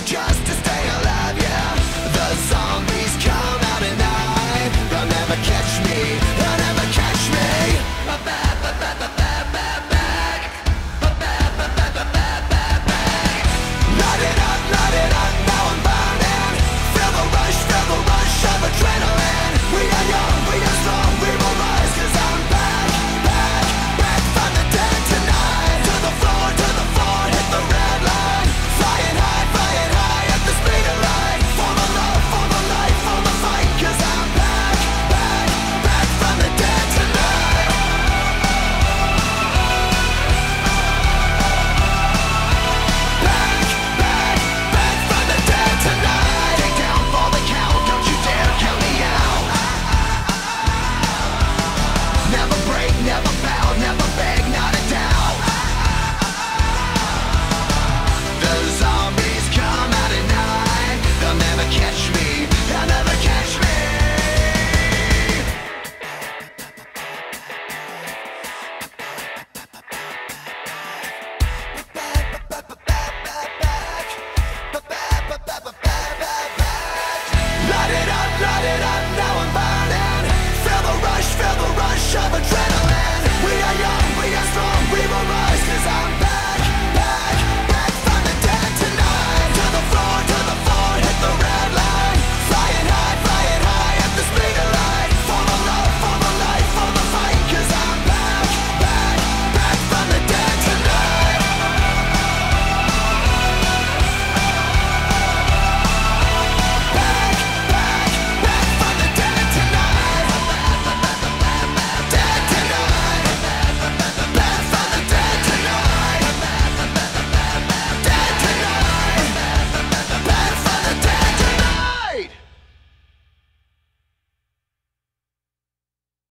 just to stay alive, yeah. The zombies come out at night. They'll never catch me, they'll never catch me. Light it up, now I'm burning. Feel the rush of adrenaline. We are young, we are strong, we will rise. 'Cause I'm back, back from the dead tonight. To the floor, hit the red line. Flying high at the speed of light. For the love, for the life, for the fight. 'Cause I'm back from the dead tonight. Back from the dead tonight. Take down for the count, don't you dare count me out. Never break, never bow, never beg, not a doubt. The zombies come out at night. They'll never catch me, they'll never catch me. Light it up, now I'm burning. Feel the rush of adrenaline. We are young, we are strong, we will rise. 'Cause I'm back.